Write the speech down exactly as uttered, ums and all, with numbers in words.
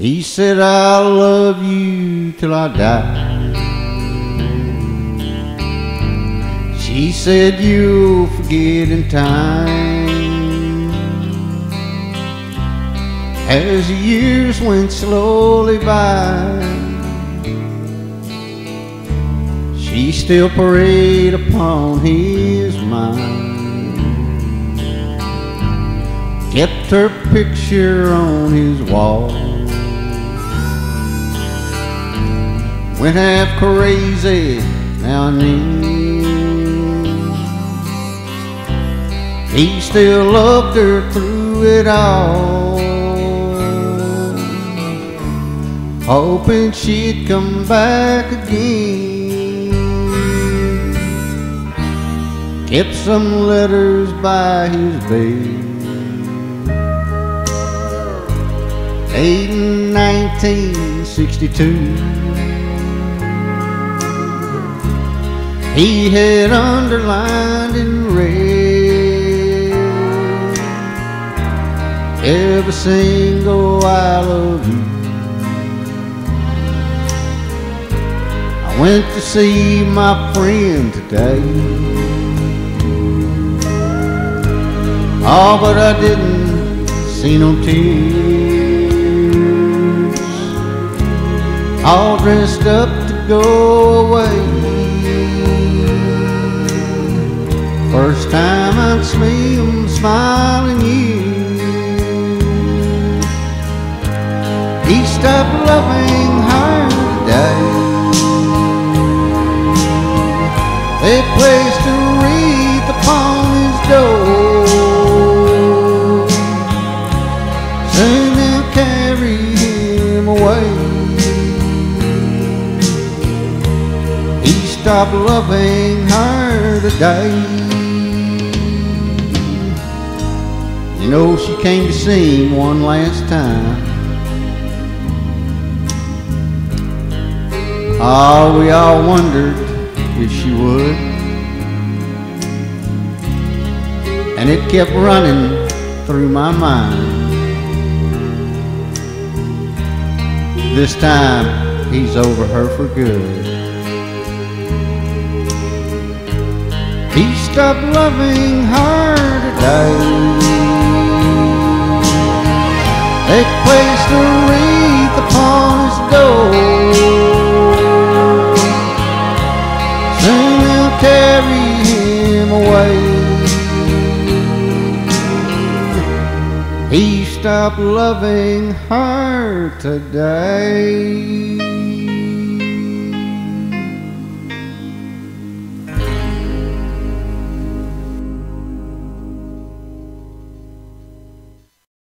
He said, I'll love you till I die. She said, you'll forget in time. As the years went slowly by, she still preyed upon his mind, kept her picture on his wall, went half crazy now and then. He still loved her through it all, hoping she'd come back again. Kept some letters by his bed. Eight in nineteen sixty-two, he had underlined in red every single I love you. I went to see my friend today. Oh, but I didn't see no tears, all dressed up to go away. First time I'd see him smiling you. He stopped loving her today. They placed a wreath upon his door. Soon they'll carry him away. He stopped loving her today. You know, she came to see him one last time. Oh, we all wondered if she would, and it kept running through my mind. This time he's over her for good. He stopped loving her today. They placed a wreath upon his door. Soon they'll carry him away. He stopped loving her today.